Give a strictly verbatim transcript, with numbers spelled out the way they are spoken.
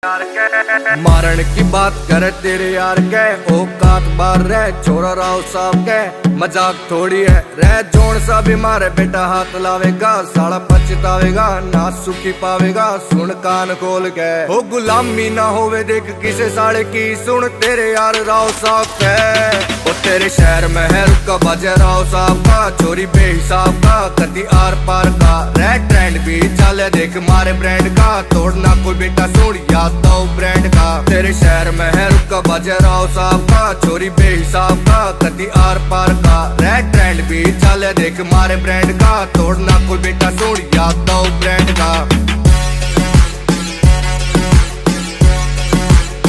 मारण की बात करे तेरे यार के औकात बार रह छोरा राव साहब के मजाक थोड़ी है रह जोन सा भी मारे बेटा हाथ लावेगा साला पछतावेगा ना सुखी पावेगा सुन कान खोल के हो गुलामी ना होवे देख किसे साले की सुन तेरे यार राव साहब के ओ तेरे शहर में है रुका बाजे राव साहब का चोरी बेहिसाब का कदी आर पार का रह ट्रेंड भी चले देख मारे ब्रांड का तोड़ना कोई बेटा सुन याद दो ब्रांड का तेरे शहर में है रुका बाजे राव साहब का चोरी बेहिसाब का कदी आर पार का रह ट्रेंड भी चले देख मारे ब्रांड का तोड़ना कोई बेटा सुन याद दो ब्रांड का।